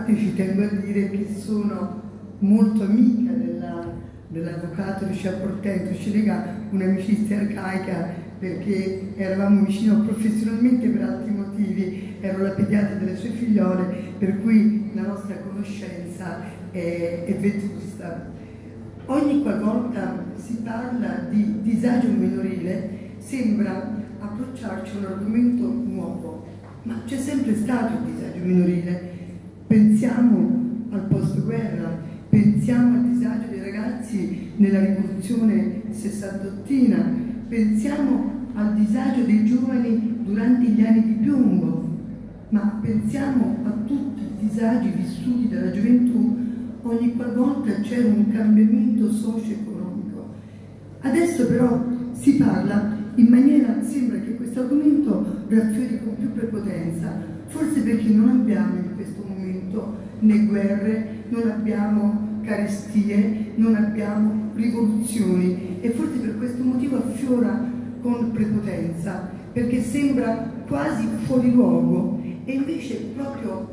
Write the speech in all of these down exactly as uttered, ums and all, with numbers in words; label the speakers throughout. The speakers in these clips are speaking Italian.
Speaker 1: parte ci tengo a dire che sono molto amica dell'avvocato dell Lucia Portento, ci lega un'amicizia arcaica perché eravamo vicino professionalmente per altri motivi, ero la pediatra delle sue figliole, per cui la nostra conoscenza è, è vetusta. Ogni qualvolta si parla di disagio minorile sembra approcciarci a un argomento nuovo, ma c'è sempre stato il disagio minorile. Pensiamo al post-guerra, pensiamo al disagio dei ragazzi nella rivoluzione sessantottina, pensiamo al disagio dei giovani durante gli anni di piombo, ma pensiamo a tutti i disagi vissuti dalla gioventù ogni qualvolta c'è un cambiamento socio-economico. Adesso però si parla in maniera, sembra che questo argomento raffiori con più prepotenza, forse perché non abbiamo in questo momento né guerre, non abbiamo carestie, non abbiamo rivoluzioni e forse per questo motivo affiora con prepotenza, perché sembra quasi fuori luogo e invece proprio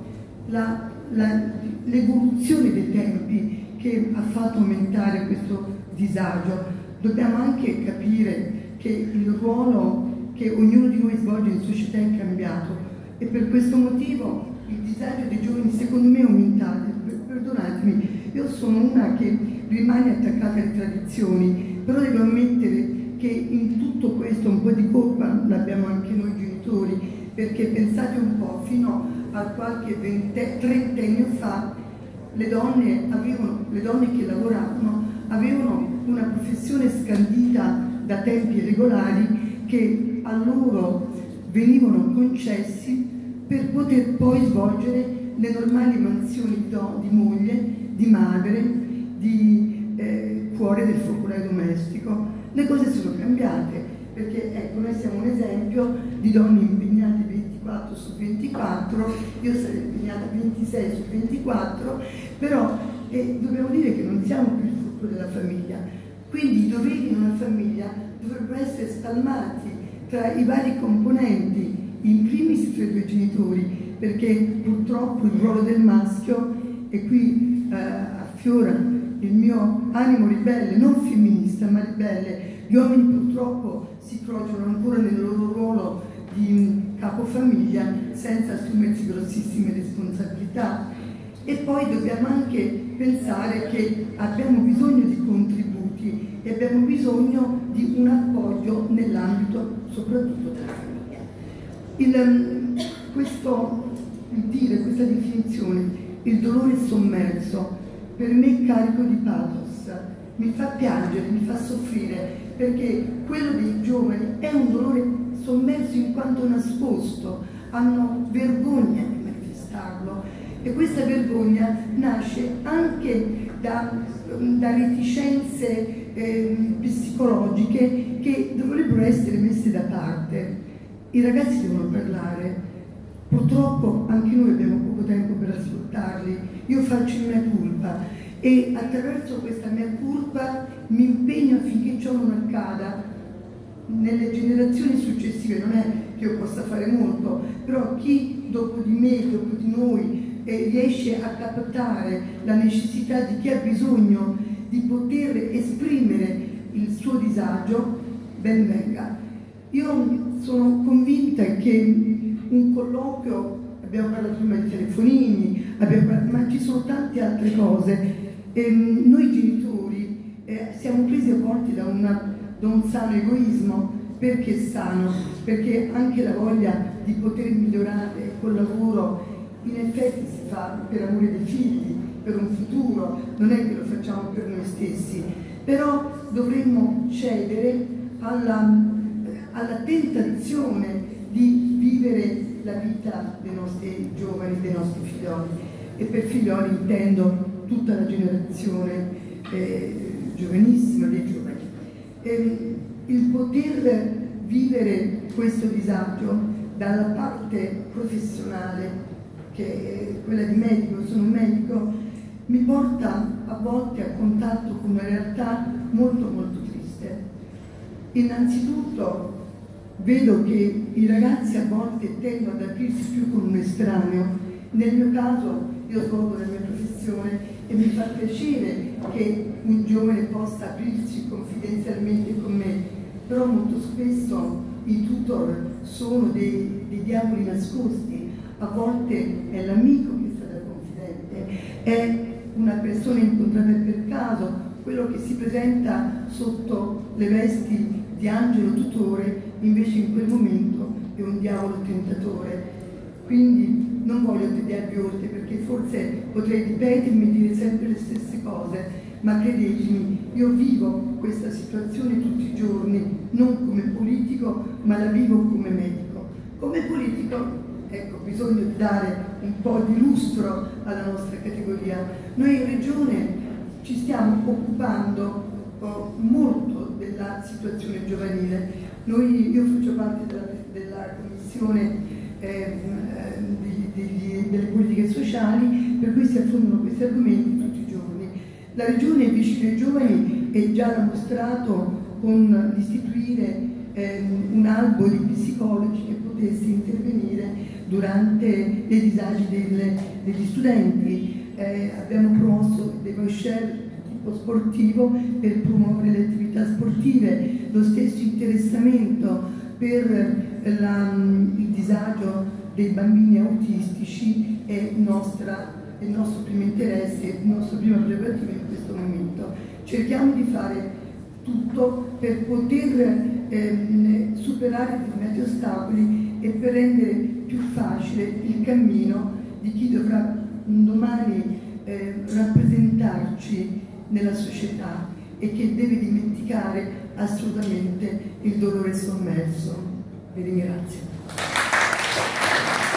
Speaker 1: l'evoluzione dei tempi che ha fatto aumentare questo disagio. Dobbiamo anche capire che il ruolo che ognuno di noi svolge in società è cambiato e per questo motivo il disagio dei giovani secondo me è aumentato. Perdonatemi, io sono una che rimane attaccata alle tradizioni, però devo ammettere che in tutto questo un po' di colpa l'abbiamo anche noi genitori, perché pensate un po', fino a qualche trentennio fa le donne, avevano, le donne che lavoravano avevano una professione scandita da tempi regolari che a loro venivano concessi per poter poi svolgere le normali mansioni di, di moglie, di madre, di eh, cuore del focolaio domestico. Le cose sono cambiate, perché ecco, noi siamo un esempio di donne impegnate ventiquattro su ventiquattro, io sarei impegnata ventisei su ventiquattro, però eh, dobbiamo dire che non siamo più il frutto della famiglia, quindi i doveri in una famiglia dovrebbero essere spalmati tra i vari componenti, in primis tra i due genitori, perché purtroppo il ruolo del maschio, e qui eh, affiora il mio animo ribelle, non femminista ma ribelle, gli uomini purtroppo si crociano ancora nel loro ruolo di capofamiglia senza assumersi grossissime responsabilità. E poi dobbiamo anche pensare che abbiamo bisogno di contributi e abbiamo bisogno di un appoggio nell'ambito soprattutto della famiglia. Il, questo, il dire, questa definizione, il dolore sommerso, per me è carico di pathos, mi fa piangere, mi fa soffrire, perché quello dei giovani è un dolore sommerso in quanto nascosto, hanno vergogna di manifestarlo e questa vergogna nasce anche da, da reticenze eh, psicologiche che dovrebbero essere messe da parte. I ragazzi devono parlare, purtroppo anche noi abbiamo poco tempo per ascoltarli, io faccio il mea culpa e attraverso questa mea culpa mi impegno affinché ciò non accada nelle generazioni successive. Non è che io possa fare molto, però chi dopo di me, dopo di noi eh, riesce a captare la necessità di chi ha bisogno di poter esprimere il suo disagio, ben venga. Io sono convinta che un colloquio, abbiamo parlato prima di telefonini, abbiamo parlato, ma ci sono tante altre cose. Ehm, noi genitori eh, siamo presi a volte da, una, da un sano egoismo. Perché sano? Perché anche la voglia di poter migliorare col lavoro in effetti si fa per amore dei figli, per un futuro, non è che lo facciamo per noi stessi, però dovremmo cedere alla, alla tentazione di vivere la vita dei nostri giovani, dei nostri figlioli, e per figlioli intendo tutta la generazione eh, giovanissima dei giovani. E il poter vivere questo disagio dalla parte professionale, che è quella di medico, sono un medico, mi porta a volte a contatto con una realtà molto molto triste. Innanzitutto vedo che i ragazzi a volte tendono ad aprirsi più con un estraneo, nel mio caso io svolgo la mia professione e mi fa piacere che un giovane possa aprirsi confidenzialmente con me, però molto spesso i tutor sono dei, dei diavoli nascosti, a volte è l'amico che sta da confidente, è una persona incontrata per caso, quello che si presenta sotto le vesti di angelo tutore, invece in quel momento è un diavolo tentatore. Quindi non voglio tediarvi oltre, perché forse potrei ripetermi e dire sempre le stesse cose, ma credetemi, io vivo questa situazione tutti i giorni, non come politico, ma la vivo come medico. Come politico, ecco, bisogna dare un po' di lustro alla nostra categoria. Noi in Regione ci stiamo occupando oh, molto della situazione giovanile. Noi, io faccio parte della, della commissione eh, degli, degli, delle politiche sociali, per cui si affrontano questi argomenti tutti i giorni. La Regione vicino ai giovani è già dimostrato con l'istituire eh, un albo di psicologi che potesse intervenire durante le disagi delle, degli studenti. Eh, abbiamo promosso dei voucher tipo sportivo per promuovere le attività sportive, lo stesso interessamento per la, il disagio dei bambini autistici è, nostra, è il nostro primo interesse, il nostro primo prerogativo in questo momento. Cerchiamo di fare tutto per poter eh, superare determinati ostacoli e per rendere più facile il cammino di chi dovrà un domani eh, rappresentarci nella società e che deve dimenticare assolutamente il dolore sommerso. Vi ringrazio.